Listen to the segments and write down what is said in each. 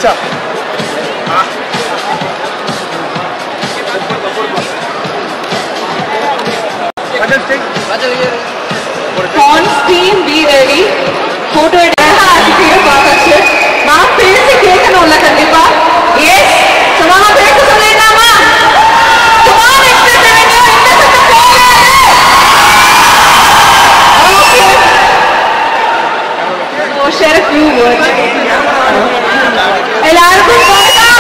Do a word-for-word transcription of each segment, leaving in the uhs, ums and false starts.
Acha. Pawns team, be ready. Photo it. Ma'am, face se cake and olla kandipa. Yes. So ma'am, face se solena ma'am. Come on, express it. Okay. So share a few words. Ellarkum welcome.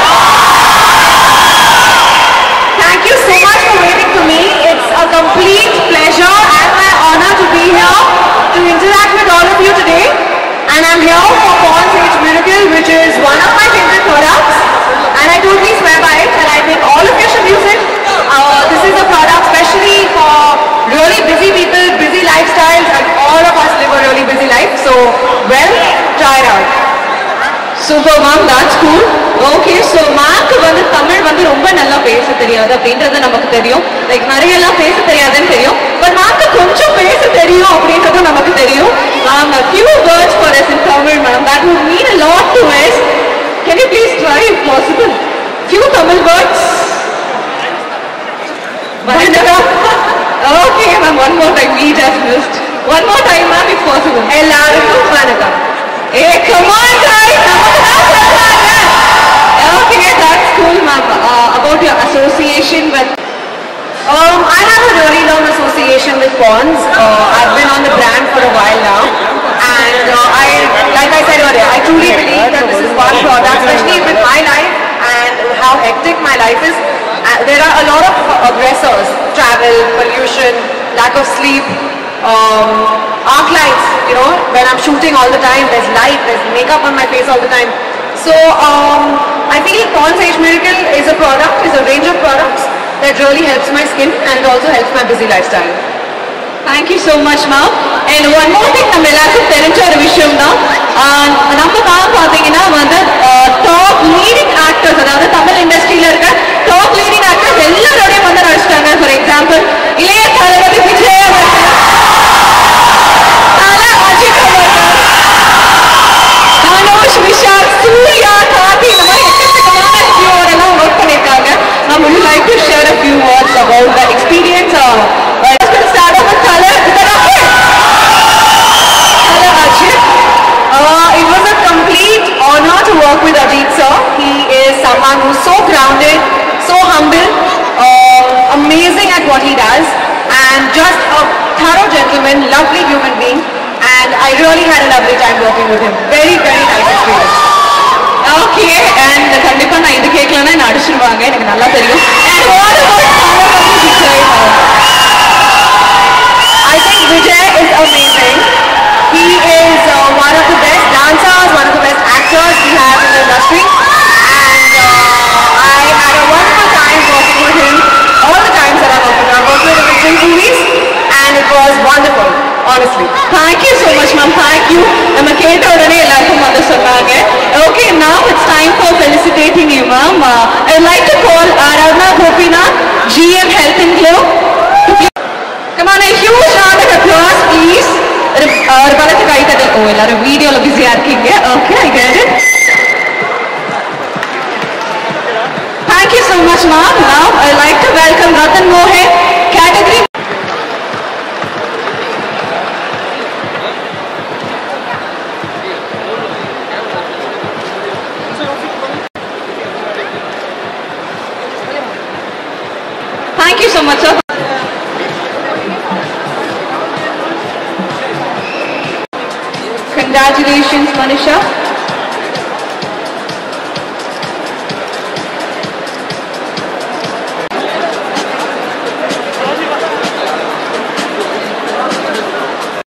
Thank you so much for waiting for me. It's a complete pleasure and my honor to be here to interact with all of you today. And I'm here for Pawns Age Miracle, which is one of my favorite products. And I totally swear by it, and I think all of you should use it. Uh, this is a product especially for really busy people, busy lifestyles, and all of us live a really busy life. So, well, try it out. Super ma'am, that's cool. Okay, so ma'am ku vandu Tamil vandu romba nalla pesa theriyadhu அப்படின்றது நமக்கு தெரியும். Like நிறைய எல்லாம் பேச தெரியாதுன்னு தெரியும். But ma'am ku கொஞ்சம் பேச தெரியும் அப்படின்றது நமக்கு தெரியும். Ma'am, a few words for us in Tamil, ma'am. That would mean a lot to us. Can you please try if possible? Few Tamil words. Okay, ma'am, one more time. We just missed. One more time, ma'am, if possible. Ellarkum vanakkam. Hey, come on, guys! Okay, that's cool, ma'am. Uh, about your association with... Um, I have a really long association with Pawns. Uh, I've been on the brand for a while now. And uh, I, like I said earlier, I truly believe that this is one product, especially with my life and how hectic my life is. Uh, there are a lot of aggressors. Travel, pollution, lack of sleep. Um, arc lights, you know, when I'm shooting all the time, there's light, there's makeup on my face all the time. So, um, I feel Pawns Age Miracle is a product, is a range of products that really helps my skin and it also helps my busy lifestyle. Thank you so much, ma'am. And one more thing, நம்ம எல்லாருக்கும் தெரிஞ்ச ஒரு விஷயம் தான். நம்ம தான் பாத்தீங்கன்னா வந்து டாப் லீடிங் ஆக்டர்ஸ், அதாவது தமிழ் இண்டஸ்ட்ரியில இருக்க டாப் லீடிங் ஆக்டர்ஸ் எல்லாரோடையும் வந்து நடிச்சிட்டாங்க. ஃபார் எக்ஸாம்பிள் இளைய தளபதி விஜய் Vishal, Surya, Kati, இந்த மாதிரி எக்கச்சக்கமான ஹீரோட எல்லாம் ஒர்க் பண்ணிருக்காங்க. I would like to share a few words about the experience. Uh, let's going to start off with Kajal. Is that okay? Kajal Ajit. Uh, it was a complete honor to work with Ajit sir. He is someone who's so grounded, so humble, uh, amazing at what he does, and just a thorough gentleman, lovely human being. And I really had a lovely time working with him. Very, very nice experience. Okay, and kandipa na indu kekklana na adichiruvaanga enakku nalla theriyum. And what about Vijay? I think Vijay is amazing. He is uh, one of the best dancers, one of the best actors we have in the industry. And uh, I had a wonderful time working with him. All the times that I worked with him, I worked with him in film movies, and it was wonderful. Honestly. Thank you so much, ma'am. Thank you. I'm a kid already. Okay, now it's time for felicitating you, ma'am. Uh, I would like to call Aradhana Gopinath, G M Health and Glow. Come on, a huge round of applause, please. Oh, a video busy. Okay, I get it. Thank you so much, ma'am. Now I would like to welcome Ratan Mohan, category. Thank you so much, sir. Congratulations, Manisha.